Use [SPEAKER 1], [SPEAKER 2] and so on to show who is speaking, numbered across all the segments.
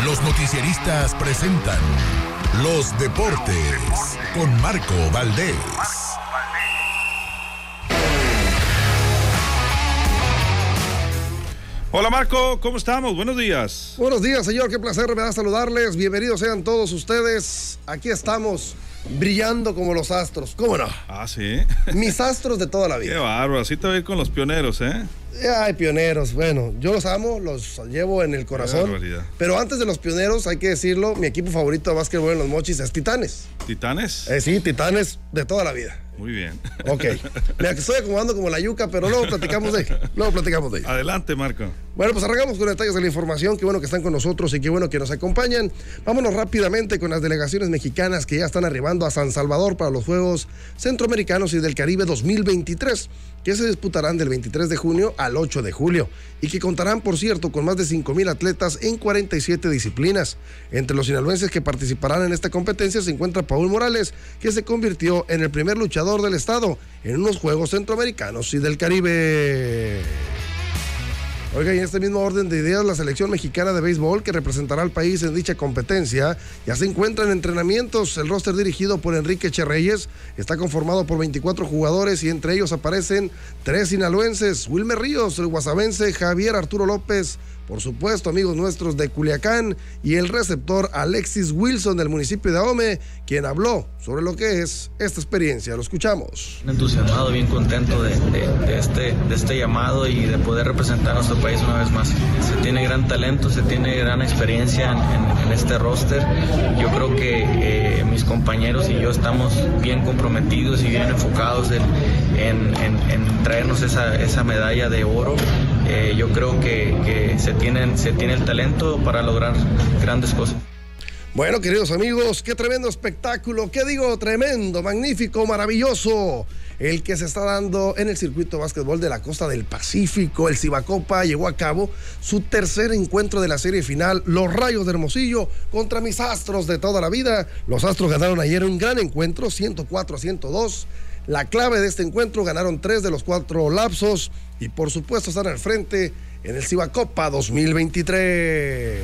[SPEAKER 1] Los noticieristas presentan Los Deportes con Marco Valdés.
[SPEAKER 2] Hola Marco, ¿cómo estamos? Buenos días.
[SPEAKER 3] Buenos días, señor, qué placer me da saludarles. Bienvenidos sean todos ustedes. Aquí estamos, brillando como los astros, ¿cómo no?
[SPEAKER 2] Ah, sí.
[SPEAKER 3] Mis astros de toda la vida.
[SPEAKER 2] Qué bárbaro, así te voy a ir con los pioneros, ¿eh?
[SPEAKER 3] Ay, pioneros, bueno, yo los amo, los llevo en el corazón. Pero antes de los pioneros, hay que decirlo, mi equipo favorito de básquetbol en Los Mochis es Titanes.
[SPEAKER 2] ¿Titanes?
[SPEAKER 3] Sí, Titanes de toda la vida.
[SPEAKER 2] Muy bien.
[SPEAKER 3] Ok, me estoy acomodando como la yuca, pero luego platicamos de ello.
[SPEAKER 2] Adelante, Marco.
[SPEAKER 3] Bueno, pues arrancamos con detalles de la información. Qué bueno que están con nosotros y qué bueno que nos acompañan. Vámonos rápidamente con las delegaciones mexicanas que ya están arribando a San Salvador para los Juegos Centroamericanos y del Caribe 2023, que se disputarán del 23 de junio al 8 de julio y que contarán, por cierto, con más de 5,000 atletas en 47 disciplinas. Entre los sinaloenses que participarán en esta competencia se encuentra Paul Morales, que se convirtió en el primer luchador del estado en unos Juegos Centroamericanos y del Caribe. Oiga, y en este mismo orden de ideas, la selección mexicana de béisbol que representará al país en dicha competencia ya se encuentra en entrenamientos. El roster dirigido por Enrique Cherreyes está conformado por 24 jugadores y entre ellos aparecen 3 sinaloenses: Wilmer Ríos, el guasabense Javier Arturo López, por supuesto amigos nuestros de Culiacán, y el receptor Alexis Wilson del municipio de Ahome, quien habló sobre lo que es esta experiencia. Lo escuchamos.
[SPEAKER 4] Entusiasmado, bien contento de este llamado y de poder representar a nuestro país una vez más. Se tiene gran talento, se tiene gran experiencia en este roster. Yo creo que mis compañeros y yo estamos bien comprometidos y bien enfocados en traernos esa medalla de oro. Yo creo que se tiene el talento para lograr grandes cosas.
[SPEAKER 3] Bueno, queridos amigos, qué tremendo espectáculo, qué digo, tremendo, magnífico, maravilloso, el que se está dando en el circuito de básquetbol de la costa del Pacífico. El Cibacopa llevó a cabo su tercer encuentro de la serie final, los Rayos de Hermosillo contra mis Astros de toda la vida. Los Astros ganaron ayer un gran encuentro, 104-102. La clave de este encuentro, ganaron 3 de los 4 lapsos y por supuesto están al frente en el Cibacopa 2023.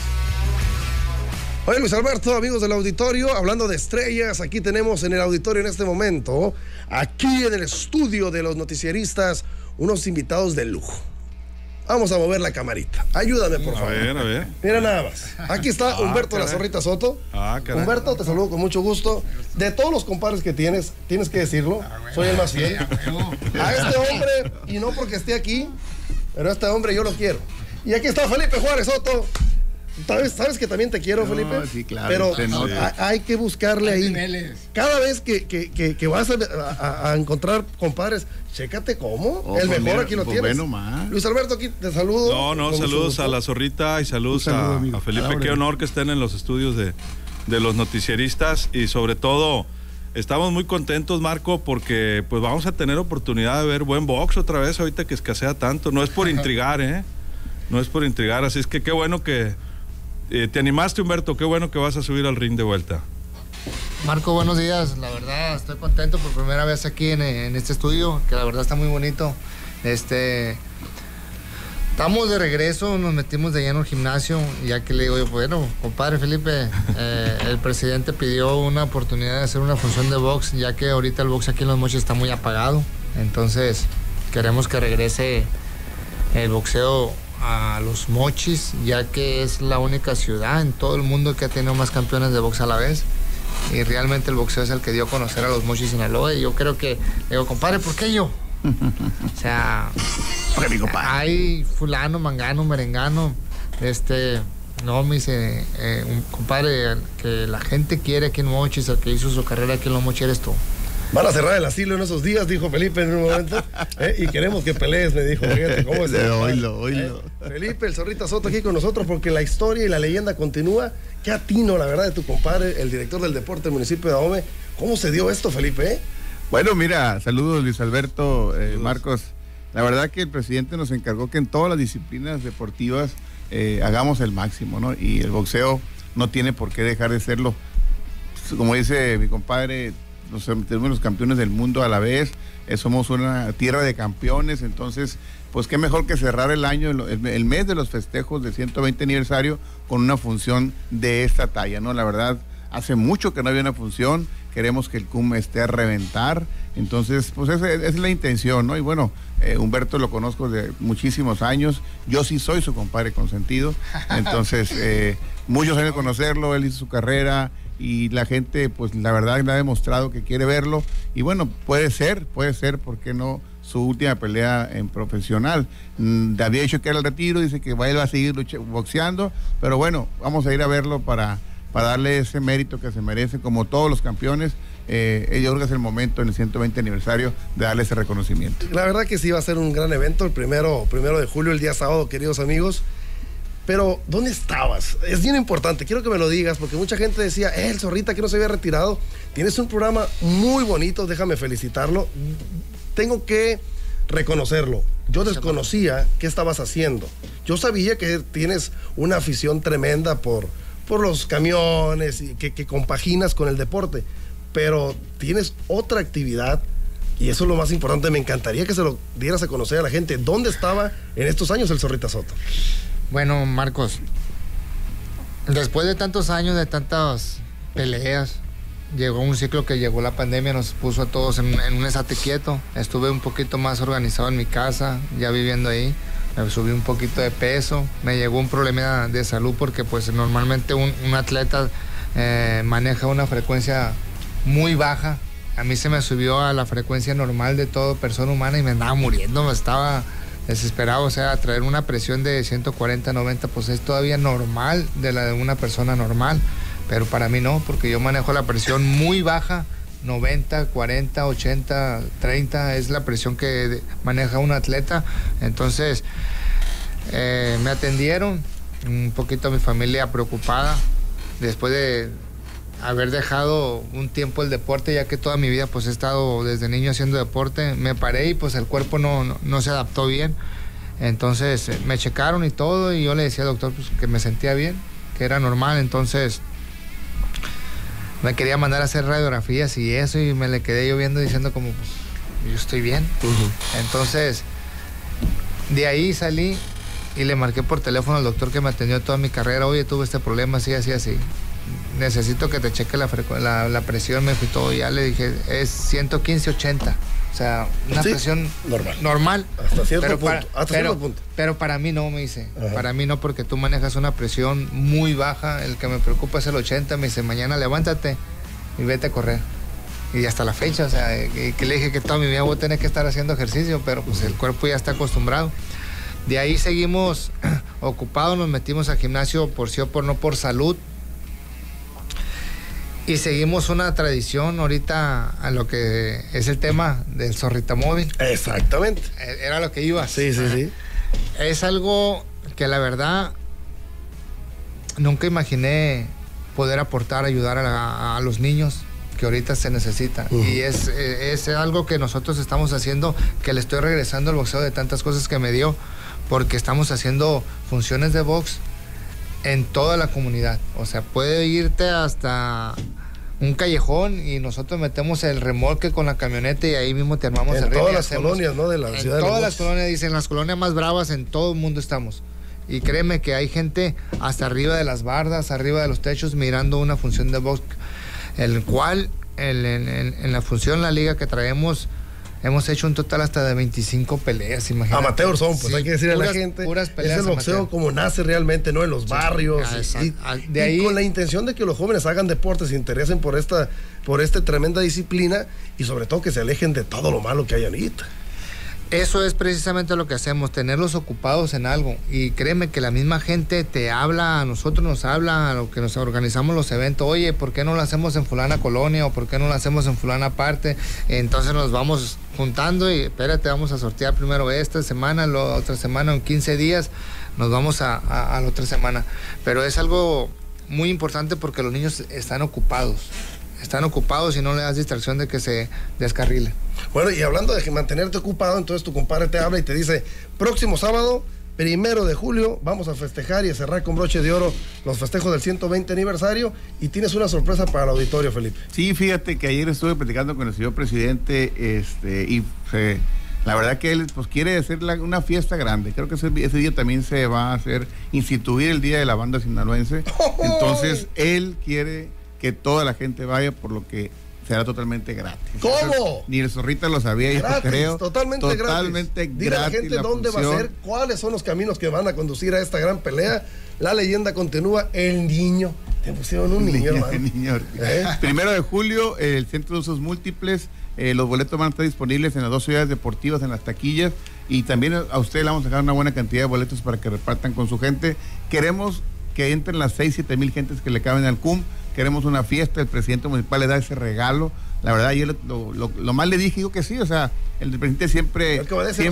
[SPEAKER 3] Oye, Luis Alberto, amigos del auditorio, hablando de estrellas, aquí tenemos en el auditorio en este momento, aquí en el estudio de los noticieristas, unos invitados de lujo. Vamos a mover la camarita. Ayúdame, por favor.
[SPEAKER 2] A ver.
[SPEAKER 3] Mira nada más. Aquí está Humberto
[SPEAKER 2] caray.
[SPEAKER 3] La Zorrita Soto.
[SPEAKER 2] Caray.
[SPEAKER 3] Humberto, te saludo con mucho gusto. De todos los compadres que tienes que decirlo, soy el más fiel. A este hombre, y no porque esté aquí, pero a este hombre yo lo quiero. Y aquí está Felipe Juárez Soto. ¿Sabes que también te quiero, Felipe?
[SPEAKER 5] Sí, claro.
[SPEAKER 3] Pero hay que buscarle ahí. Cada vez que vas a encontrar compadres, chécate cómo. El mejor aquí lo tienes. Luis Alberto, aquí te saludo.
[SPEAKER 2] No, saludos a La Zorrita y saludos a Felipe. Qué honor que estén en los estudios de los noticieristas y sobre todo estamos muy contentos, Marco, porque pues vamos a tener oportunidad de ver buen box otra vez ahorita que escasea tanto. No es por intrigar, no es por intrigar, así es que qué bueno que te animaste, Humberto, qué bueno que vas a subir al ring de vuelta.
[SPEAKER 6] Marco, buenos días, la verdad estoy contento por primera vez aquí en este estudio, que la verdad está muy bonito. Estamos de regreso, nos metimos de lleno al gimnasio, ya que le digo, bueno, compadre Felipe, el presidente pidió una oportunidad de hacer una función de box, ya que ahorita el box aquí en Los Mochis está muy apagado, entonces queremos que regrese el boxeo a Los Mochis, ya que es la única ciudad en todo el mundo que ha tenido más campeones de box a la vez, y realmente el boxeo es el que dio a conocer a Los Mochis, Sinaloa. Y yo creo que, digo, compadre, ¿por qué yo? O sea, hay fulano, mangano, merengano, no, me dice, un compadre, que la gente quiere aquí en Mochis, el que hizo su carrera aquí en Los Mochis eres tú.
[SPEAKER 3] Van a cerrar el asilo en esos días, dijo Felipe en un momento, y queremos que pelees, me dijo. Fíjate cómo es.
[SPEAKER 5] Oílo.
[SPEAKER 3] Felipe, el Zorrita Soto aquí con nosotros, porque la historia y la leyenda continúa. Qué atino, la verdad, de tu compadre, el director del deporte del municipio de Ahome. ¿Cómo se dio esto, Felipe?
[SPEAKER 5] Bueno, mira, saludos Luis Alberto, Marcos. La verdad que el presidente nos encargó que en todas las disciplinas deportivas hagamos el máximo, ¿no? Y el boxeo no tiene por qué dejar de serlo. Como dice mi compadre, tenemos los campeones del mundo a la vez, somos una tierra de campeones, entonces, pues qué mejor que cerrar el año, el mes de los festejos del 120 aniversario con una función de esta talla, ¿no? La verdad, hace mucho que no había una función, queremos que el CUM esté a reventar, entonces, pues esa es la intención, ¿no? Y bueno, Humberto lo conozco de muchísimos años, yo sí soy su compadre consentido, entonces, muchos años de conocerlo, él hizo su carrera, y la gente, pues la verdad le ha demostrado que quiere verlo, y bueno, puede ser, ¿por qué no? Su última pelea en profesional. Había dicho que era el retiro, dice que él va a seguir boxeando, pero bueno, vamos a ir a verlo para darle ese mérito que se merece, como todos los campeones. Yo creo que es el momento en el 120 aniversario de darle ese reconocimiento.
[SPEAKER 3] La verdad que sí va a ser un gran evento, el primero de julio, el día sábado, queridos amigos. Pero, ¿dónde estabas? Es bien importante, quiero que me lo digas, porque mucha gente decía, el Zorrita que no se había retirado. Tienes un programa muy bonito, déjame felicitarlo. Tengo que reconocerlo. Yo desconocía qué estabas haciendo. Yo sabía que tienes una afición tremenda por los camiones y que compaginas con el deporte, pero tienes otra actividad y eso es lo más importante. Me encantaría que se lo dieras a conocer a la gente. ¿Dónde estaba en estos años el Zorrita Soto?
[SPEAKER 6] Bueno, Marcos, después de tantos años, de tantas peleas, llegó un ciclo que llegó la pandemia, nos puso a todos en un estate quieto. Estuve un poquito más organizado en mi casa, ya viviendo ahí. Me subí un poquito de peso, me llegó un problema de salud porque pues normalmente un atleta maneja una frecuencia muy baja. A mí se me subió a la frecuencia normal de toda persona humana y me andaba muriendo, me estaba desesperado. O sea, traer una presión de 140, 90, pues es todavía normal de la de una persona normal, pero para mí no, porque yo manejo la presión muy baja, 90, 40, 80, 30 es la presión que maneja un atleta. Entonces me atendieron, un poquito mi familia preocupada, después de haber dejado un tiempo el deporte, ya que toda mi vida pues he estado desde niño haciendo deporte. Me paré y pues el cuerpo no se adaptó bien, entonces me checaron y todo, y yo le decía al doctor pues, que me sentía bien, que era normal. Entonces me quería mandar a hacer radiografías y eso, y me le quedé yo viendo diciendo como pues yo estoy bien. Entonces de ahí salí y le marqué por teléfono al doctor que me atendió toda mi carrera. Oye, tuve este problema, así, necesito que te cheque la presión, me fui todo, ya le dije, es 115/80, o sea, una presión normal.
[SPEAKER 3] Hasta cierto punto.
[SPEAKER 6] Pero para mí no, me dice. Ajá. Para mí no, porque tú manejas una presión muy baja, el que me preocupa es el 80, me dice, mañana levántate y vete a correr. Y hasta la fecha, o sea, que le dije que toda mi vida voy a tener que estar haciendo ejercicio, pero pues el cuerpo ya está acostumbrado. De ahí seguimos ocupados, nos metimos al gimnasio por sí o por no, por salud. Y seguimos una tradición ahorita a lo que es el tema del Zorrita Móvil.
[SPEAKER 3] Exactamente.
[SPEAKER 6] Era lo que iba.
[SPEAKER 3] Sí.
[SPEAKER 6] Es algo que la verdad nunca imaginé poder aportar, ayudar a los niños que ahorita se necesita. Y es algo que nosotros estamos haciendo, que le estoy regresando al boxeo de tantas cosas que me dio, porque estamos haciendo funciones de box en toda la comunidad. O sea, puede irte hasta un callejón y nosotros metemos el remolque con la camioneta y ahí mismo te armamos el ring.
[SPEAKER 3] En todas las colonias, ¿no? De la ciudad.
[SPEAKER 6] En todas las colonias, dicen, las colonias más bravas, en todo el mundo estamos. Y créeme que hay gente hasta arriba de las bardas, arriba de los techos, mirando una función de box, el cual en la función, la liga que traemos, hemos hecho un total hasta de 25 peleas, imagínate.
[SPEAKER 3] Amateur son, pues sí, hay que decirle a la gente,
[SPEAKER 6] puras peleas,
[SPEAKER 3] es el boxeo amateur, como nace realmente, ¿no? En los barrios.
[SPEAKER 6] De ahí,
[SPEAKER 3] con la intención de que los jóvenes hagan deporte, se interesen por esta tremenda disciplina y sobre todo que se alejen de todo lo malo que hay ahorita.
[SPEAKER 6] Eso es precisamente lo que hacemos, tenerlos ocupados en algo. Y créeme que la misma gente te habla, a nosotros nos habla, a lo que nos organizamos los eventos. Oye, ¿por qué no lo hacemos en fulana colonia? ¿O por qué no lo hacemos en fulana parte? Entonces nos vamos juntando y espérate, vamos a sortear primero esta semana, la otra semana, en 15 días nos vamos a la otra semana. Pero es algo muy importante porque los niños están ocupados y no le das distracción de que se descarrile.
[SPEAKER 3] Bueno, y hablando de mantenerte ocupado, entonces tu compadre te habla y te dice, próximo sábado, 1 de julio, vamos a festejar y a cerrar con broche de oro los festejos del 120 aniversario y tienes una sorpresa para el auditorio, Felipe.
[SPEAKER 5] Sí, fíjate que ayer estuve platicando con el señor presidente la verdad que él pues quiere hacer una fiesta grande. Creo que ese día también se va a instituir el Día de la Banda Sinaloense. Entonces, él quiere que toda la gente vaya, por lo que será totalmente gratis.
[SPEAKER 3] ¿Cómo?
[SPEAKER 5] Ni el Zorrita lo sabía, yo creo.
[SPEAKER 3] Totalmente gratis. Dile a la gente dónde va a ser, cuáles son los caminos que van a conducir a esta gran pelea. La leyenda continúa, el niño. Te pusieron un niño, hermano.
[SPEAKER 5] 1 de julio, el Centro de Usos Múltiples. Los boletos van a estar disponibles en las 2 ciudades deportivas, en las taquillas, y también a ustedes le vamos a dejar una buena cantidad de boletos para que repartan con su gente. Queremos que entren las 6-7 mil gentes que le caben al CUM. Queremos una fiesta, el presidente municipal le da ese regalo. La verdad, yo lo más le dije, digo que sí, o sea, el presidente siempre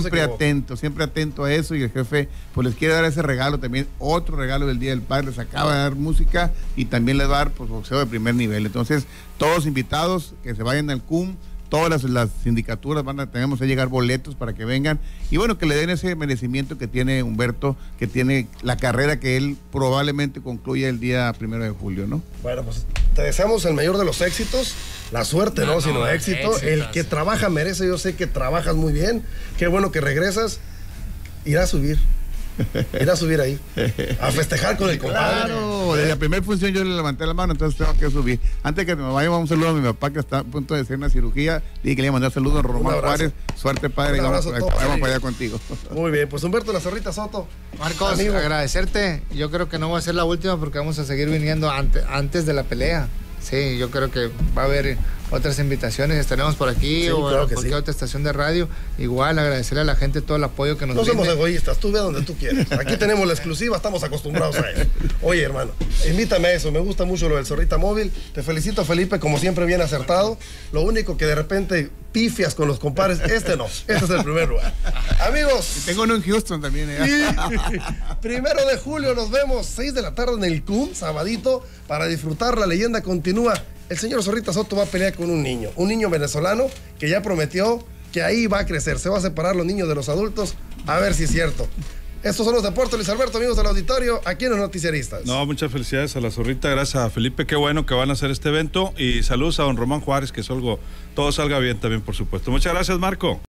[SPEAKER 5] atento a eso, y el jefe pues les quiere dar ese regalo también, otro regalo del Día del Padre. Les acaba de dar música y también les va a dar pues boxeo de primer nivel. Entonces, todos invitados que se vayan al CUM. Todas las sindicaturas tenemos que llegar boletos para que vengan, y bueno, que le den ese merecimiento que tiene Humberto, que tiene la carrera que él probablemente concluya el día 1 de julio, ¿no?
[SPEAKER 3] Bueno, pues te deseamos el mayor de los éxitos, la suerte sino éxito. El que trabaja merece, yo sé que trabajas muy bien, qué bueno que regresas, irá a subir ahí, a festejar con el compadre.
[SPEAKER 5] Claro, desde la primera función yo le levanté la mano, entonces tengo que subir. Antes que me vaya, vamos a saludar a mi papá que está a punto de hacer una cirugía. Dije que le iba a mandar saludos a Román Juárez. Suerte, padre, vamos para allá contigo.
[SPEAKER 3] Muy bien, pues Humberto La Zorrita Soto.
[SPEAKER 6] Marcos, amigo, agradecerte. Yo creo que no va a ser la última, porque vamos a seguir viniendo antes de la pelea. Sí, yo creo que va a haber otras invitaciones, estaremos por aquí, sí, o en cualquier otra estación de radio. Igual agradecerle a la gente todo el apoyo que nos
[SPEAKER 3] brinde.
[SPEAKER 6] No
[SPEAKER 3] somos egoístas, tú ve donde tú quieras. Aquí tenemos la exclusiva, estamos acostumbrados a eso. Oye, hermano, invítame a eso, me gusta mucho lo del Zorrita Móvil. Te felicito, Felipe, como siempre bien acertado. Lo único que de repente pifias con los compadres, este es el primer lugar. Amigos.
[SPEAKER 5] Y tengo uno en Houston también.
[SPEAKER 3] 1 de julio nos vemos, 6 de la tarde en el CUM, sabadito, para disfrutar. La leyenda continúa. El señor Zorrita Soto va a pelear con un niño venezolano que ya prometió que ahí va a crecer, se va a separar los niños de los adultos, a ver si es cierto. Estos son los deportes, Luis Alberto, amigos del auditorio, aquí en los Noticieristas.
[SPEAKER 2] No, muchas felicidades a la Zorrita, gracias a Felipe, qué bueno que van a hacer este evento, y saludos a don Román Juárez, que todo salga bien también, por supuesto. Muchas gracias, Marco.